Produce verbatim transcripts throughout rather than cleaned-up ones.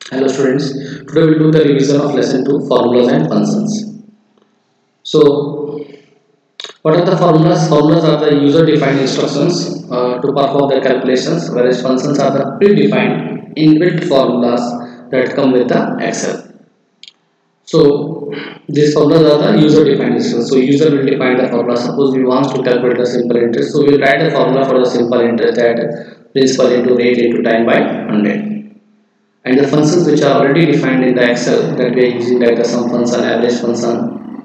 Hello students, today we'll do the revision of lesson two formulas and functions. So, what are the formulas? Formulas are the user defined instructions uh, to perform the calculations, whereas functions are the predefined inbuilt formulas that come with the Excel. So, these formulas are the user defined instructions. So, user will define the formula. Suppose we want to calculate the simple interest, so we will write the formula for the simple interest at principal into rate into time by one hundred. And the functions which are already defined in the Excel that we are using, like the sum function, average function,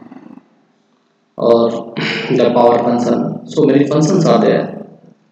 or the power function. So many functions are there.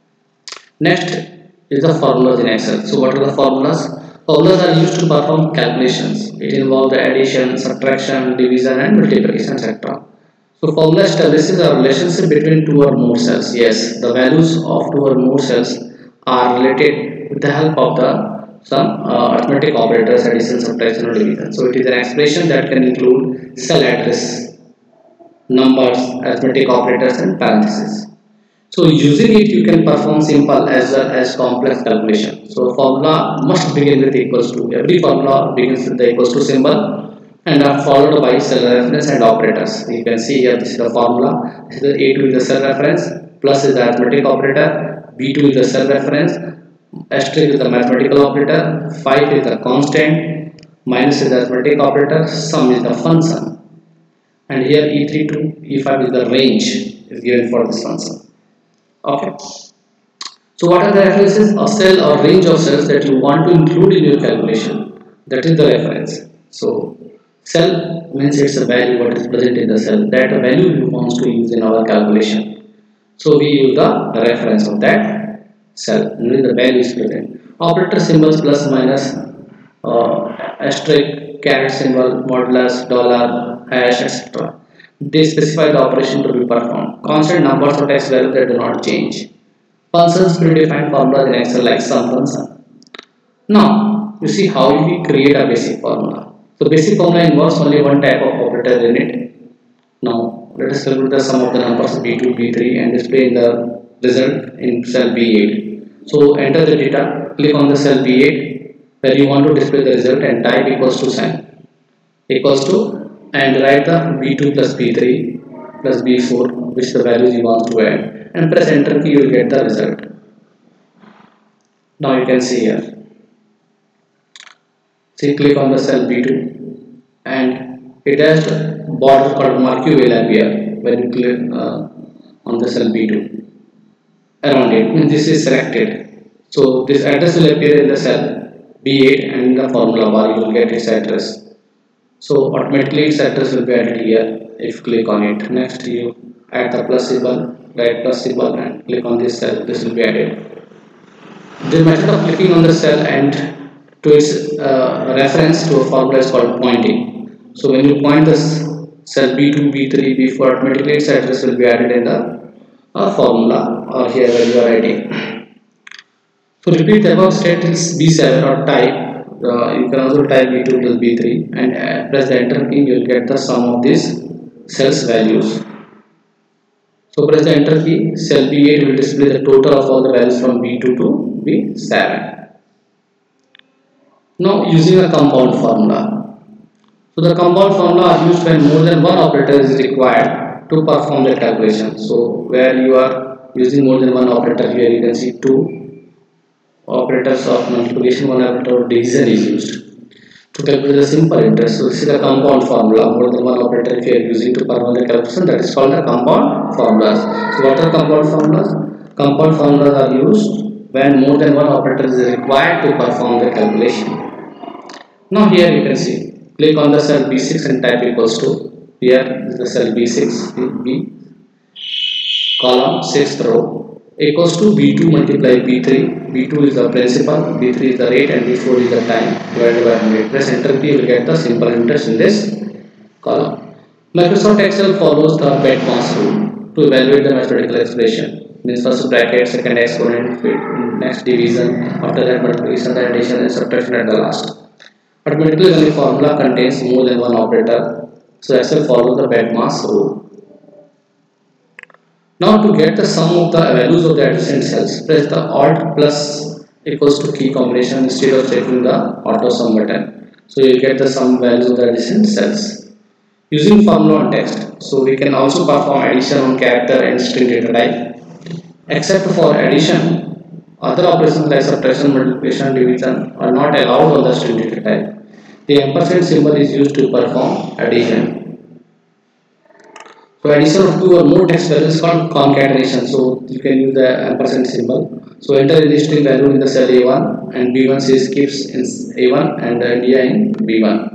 Next is the formulas in Excel. So what are the formulas? Formulas are used to perform calculations. It involves the addition, subtraction, division and multiplication, et cetera. So formula establishes a relationship between two or more cells. Yes, the values of two or more cells are related with the help of the some uh, arithmetic operators, addition, subtraction or division. So it is an expression that can include cell address, numbers, arithmetic operators and parentheses. So using it you can perform simple as well as complex calculation. So formula must begin with equals to. Every formula begins with the equals to symbol and are followed by cell reference and operators. You can see here this is the formula. This is the A two is the cell reference, plus is the arithmetic operator, B two is the cell reference, asterisk is the mathematical operator, five is the constant, minus is the arithmetic operator, sum is the function, and here E three to E five is the range is given for this function. Okay. So what are the references? A cell or range of cells that you want to include in your calculation. That is the reference. So cell means it's a value what is present in the cell. That value you want to use in our calculation. So we use the reference of that cell and the value is present. Operator symbols plus minus, uh, asterisk, caret symbol, modulus, dollar, hash, et cetera. They specify the operation to be performed. Constant numbers or text values that do not change. Functions predefined formulas in Excel like sum function. Now you see how we create a basic formula. So basic formula involves only one type of operator in it. Now let us calculate the sum of the numbers B two, B three and display the result in cell B eight. So enter the data, click on the cell B eight where you want to display the result and type equals to sign equals to and write the B two plus B three plus B four which the values you want to add and press enter key, you will get the result. Now you can see here. See, click on the cell B two and it has a border called mark will appear when you click uh, on the cell B two. Around it means this is selected. So this address will appear in the cell B eight and in the formula bar you will get its address. So automatically its address will be added here if you click on it. Next you add the plus symbol, write plus symbol and click on this cell, this will be added. The method of clicking on the cell and to its uh, reference to a formula is called pointing. So when you point this cell B two, B three, B four, automatically its address will be added in the uh, formula or here where you are writing. So repeat the above statements B seven or type. Uh, you can also type B two plus B three and uh, press the enter key, you will get the sum of these cells values. So press the enter key, cell B eight will display the total of all the values from B two to B seven. Now using a compound formula. So the compound formula are used when more than one operator is required to perform the calculation. So where you are using more than one operator, here you can see two operators of multiplication, one operator of division is used to calculate the simple interest. So this is the compound formula. More than one operator if you are using to perform the calculation, that is called the compound formulas. So what are compound formulas? Compound formulas are used when more than one operator is required to perform the calculation. Now here you can see, click on the cell B six and type equals to, here is the cell B six, B, column sixth row, equals to B two multiply B three. B two is the principal, B three is the rate and B four is the time divided by one hundred. Press enter key, you will get the simple interest in this column. Microsoft Excel follows the BEDMAS rule to evaluate the mathematical expression. Means first bracket, second exponent, next division, after that multiplication, then addition and subtraction at the last. Automatically when the formula contains more than one operator, so Excel follows the BEDMAS rule. Now to get the sum of the values of the adjacent cells, press the Alt plus equals to key combination instead of checking the auto sum button. So you get the sum values of the adjacent cells. Using formula on text, so we can also perform addition on character and string data type. Except for addition, other operations like subtraction, multiplication, division are not allowed on the string data type. The ampersand symbol is used to perform addition. So addition of two or more text values is called concatenation. So you can use the ampersand symbol. So enter any string value in the cell A one and B one says keeps in A one and India in B one.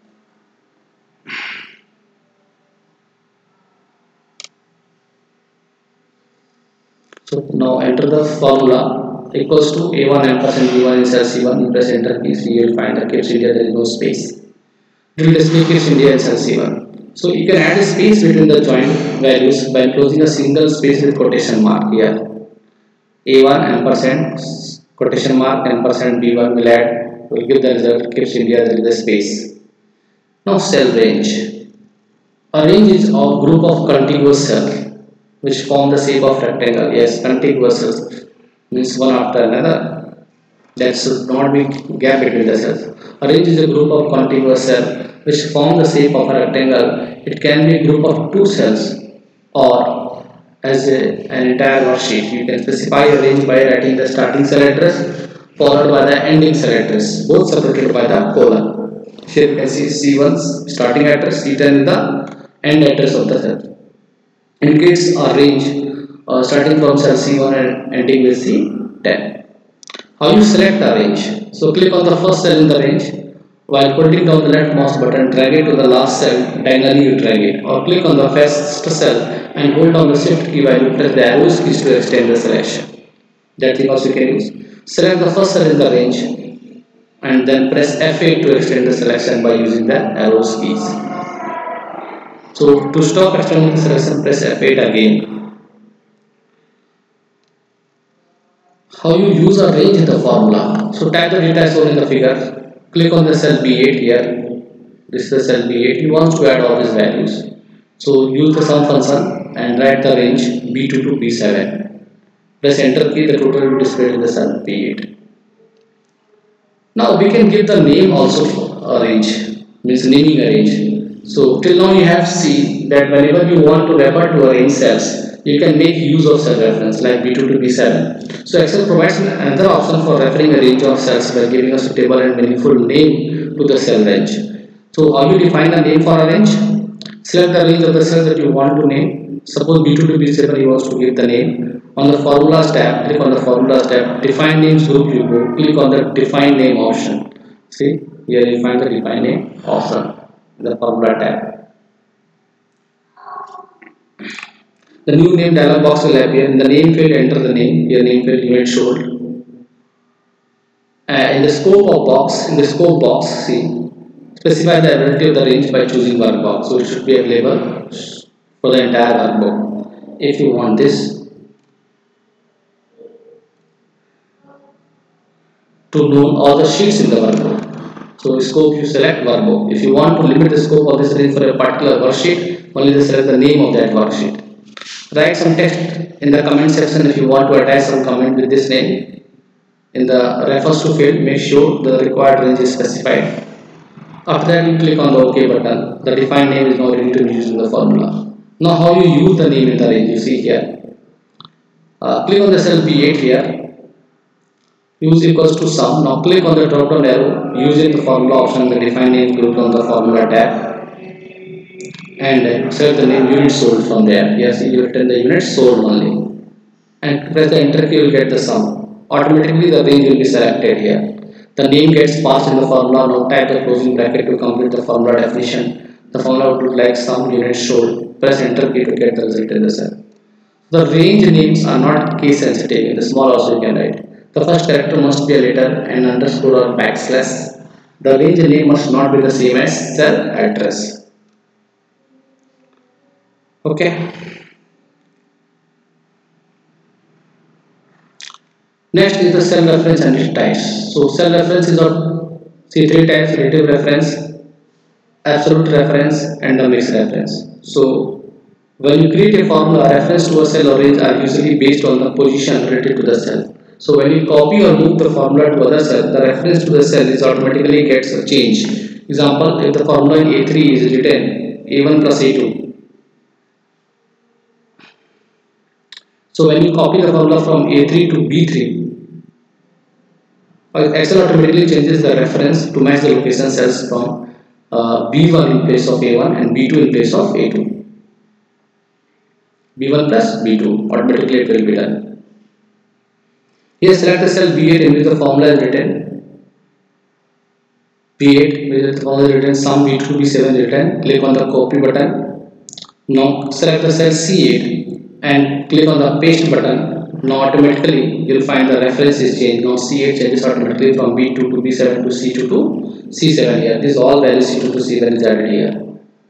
So now enter the formula equals to A one ampersand B one in cell C one. You press enter key, so you will find the keeps India, there is no space. It will display keeps India in cell C one. So you can add a space between the joint values by closing a single space with quotation mark here. A one ampersand quotation mark ampersand B one will add, will give the result keeps India, there is a space. Now cell range. A range is a group of contiguous cells which form the shape of rectangle. Yes, contiguous cells means one after another. There should not be gap between the cells. A range is a group of contiguous cells which form the shape of a rectangle. It can be a group of two cells or as a, an entire worksheet. You can specify a range by writing the starting cell address followed by the ending cell address, both separated by the colon. Here you can see C one's starting address, C ten is the end address of the cell. Indicates a range uh, starting from cell C one and ending with C ten. How you select the range? So click on the first cell in the range. While holding down the left mouse button, drag it to the last cell, diagonally you drag it. Or click on the first cell and hold down the shift key while you press the arrows keys to extend the selection. That thing also you can use. Select the first cell in the range and then press F eight to extend the selection by using the arrows keys. So to stop extending the selection, press F eight again. How you use a range in the formula? So type the data shown in the figure. Click on the cell B eight here. This is the cell B eight. You want to add all these values. So use the sum function and write the range B two to B seven. Press enter key. The total will be displayed in the cell B eight. Now we can give the name also for a range. Means naming a range. So till now you have seen that whenever you want to refer to a range cells, you can make use of cell reference like B two to B seven. So Excel provides another option for referring a range of cells by giving a suitable and meaningful name to the cell range. So how you define a name for a range? Select the range of the cells that you want to name. Suppose B two to B seven you want to give the name. On the formulas tab, click on the formulas tab, define names group you go, click on the define name option. See, here you find the define name option in the formula tab. The new name dialog box will appear. In the name field, enter the name. Here name field unit showed. Uh, in the scope of box, in the scope box, see, specify the ability of the range by choosing workbox. So it should be available for the entire workbook. If you want this to know all the sheets in the workbook. So scope you select workbook. If you want to limit the scope of this range for a particular worksheet, only select the name of that worksheet. Write some text in the comment section if you want to attach some comment with this name. In the refers to field, make sure the required range is specified. After that, you click on the OK button. The defined name is now ready to be used in the formula. Now, how you use the name in the range? You see here. Uh, click on the cell B eight here. Use equals to sum. Now, click on the drop down arrow using the formula option. The defined name group on the formula tab. And select the name unit sold from there. Yes, you return the unit sold only. And press the enter key, you will get the sum. Automatically the range will be selected here. The name gets passed in the formula. Now type the closing bracket to complete the formula definition. The formula would look like sum unit sold. Press enter key to get the result in the cell. The range names are not case sensitive. In the small also you can write. The first character must be a letter and underscore or backslash. The range name must not be the same as cell address. Okay. Next is the cell reference and its types. So cell reference is of see three types: relative reference, absolute reference, and a mixed reference. So when you create a formula, reference to a cell or range are usually based on the position related to the cell. So when you copy or move the formula to other cell, the reference to the cell is automatically gets a change. Example, if the formula in A three is written A one plus A two. So when you copy the formula from A three to B three, Excel automatically changes the reference to match the location cells from uh, B one in place of A one and B two in place of A two. B one plus B two, automatically it will be done. Here select the cell B eight in which the formula is written. B eight, where the formula is written, sum B two to B seven is written. Click on the copy button. Now select the cell C eight and click on the paste button. Now automatically you will find the reference is changed. Now C eight changes automatically from B two to B seven to C two to C seven here. This is all values C two to C seven is added here.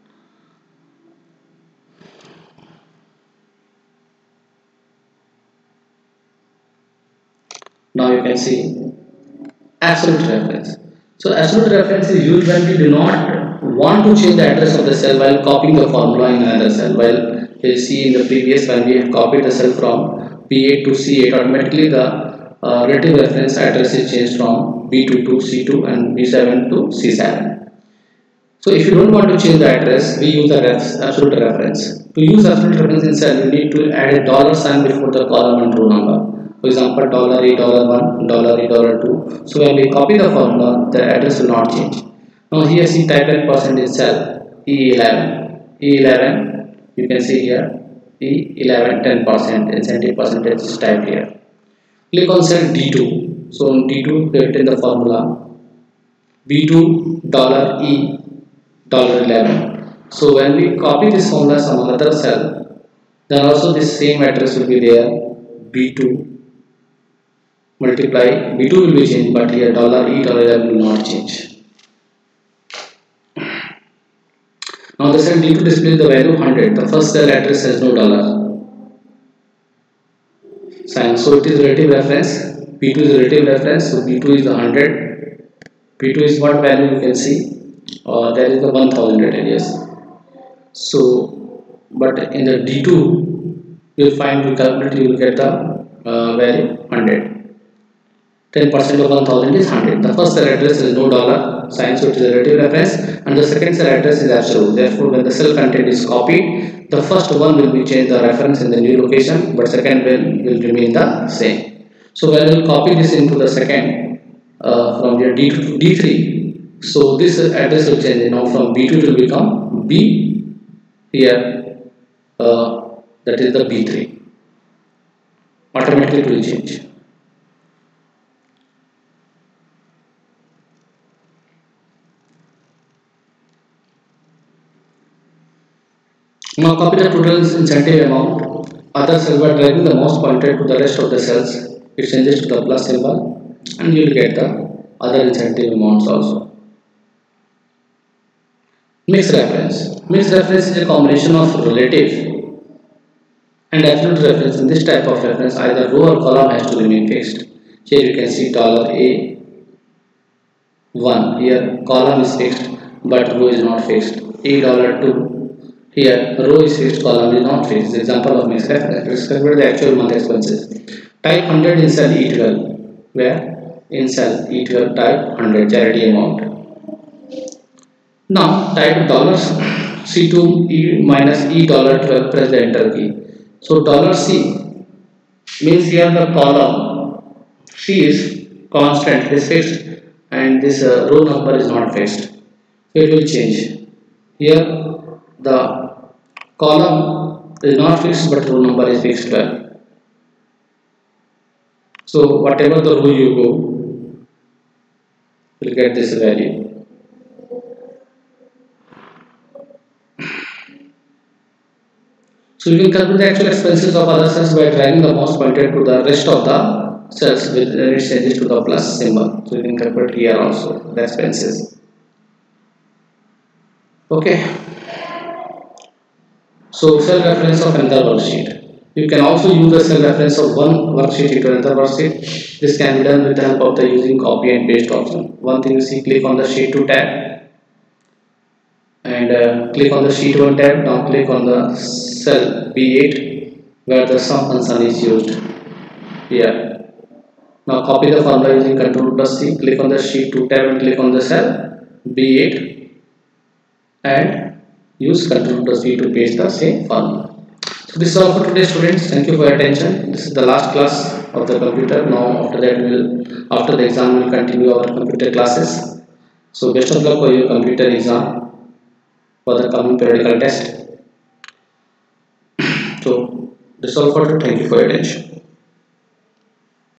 Now you can see absolute reference. So absolute reference is used when we do not want to change the address of the cell while copying the formula in another cell. While you see in the previous when we have copied the cell from B eight to C eight, automatically the uh, relative reference address is changed from B two to C two and B seven to C seven. So if you don't want to change the address, we use the ref, absolute reference. To use absolute reference in cell, you need to add a dollar sign before the column and row number. For example, dollar $a, dollar one, dollar $a, dollar two. So when we copy the formula, the address will not change. Now here see type in percent in cell E eleven. E eleven, you can see here E eleven, ten percent, incentive percentage is typed here. Click on cell D two. So in D two, we have written the formula B two dollar E dollar eleven. So when we copy this formula some other cell, then also this same address will be there. B two multiply B two will be changed, but here dollar E dollar eleven will not change. Now the cell D two displays the value one hundred. The first cell address has no dollar sign, so it is relative reference. B two is relative reference, so B two is the one hundred. B two is what value you can see. Uh, there is the one thousand written, yes. So, but in the D two, you will find you calculate, you will get the uh, value one hundred. ten percent of one thousand is one hundred. The first cell address is no dollar sign, so it is a relative reference, and the second cell address is absolute. Therefore, when the cell content is copied, the first one will be changed the reference in the new location, but second one will remain the same. So when we will copy this into the second uh, from your D two to D three, so this address will change. Now from B two it will become B here, uh, that is the B three. Automatically it will change. Now copy the total incentive amount. Other cell by dragging the mouse pointer to the rest of the cells, it changes to the plus symbol, and you will get the other incentive amounts also. Mixed reference. Mixed reference is a combination of relative and absolute reference. In this type of reference, either row or column has to remain fixed. Here you can see dollar $a one. Here column is fixed, but row is not fixed. A dollar two. Here row is fixed, column is not fixed. Example of mixed reference. Let's calculate the actual month expenses. Type one hundred in cell E twelve. Where? In cell E twelve type one hundred, charity amount. Now type dollars C two E minus E dollar twelve, press the enter key. So dollar C means here the column C is constant, is fixed, and this uh, row number is not fixed. It will change. Here the column is not fixed, but row number is fixed twelve. So whatever the row you go, you will get this value. So you can calculate the actual expenses of other cells by dragging the mouse pointer to the rest of the cells with it changes to the plus symbol. So you can calculate here also the expenses. Okay. So cell reference of another worksheet. You can also use the cell reference of one worksheet into another worksheet. This can be done with the help of the using copy and paste option. One thing you see, click on the sheet two tab and uh, click on the sheet one tab. Now click on the cell B eight where the sum function is used here. Now copy the formula using Control plus C, click on the sheet two tab and click on the cell B eight and use Control plus V to paste the same formula. So this is all for today, students. Thank you for your attention. This is the last class of the computer. Now after that we will, after the exam we will continue our computer classes. So best of luck for your computer exam for the coming periodical test. So this is all for today. Thank you for your attention.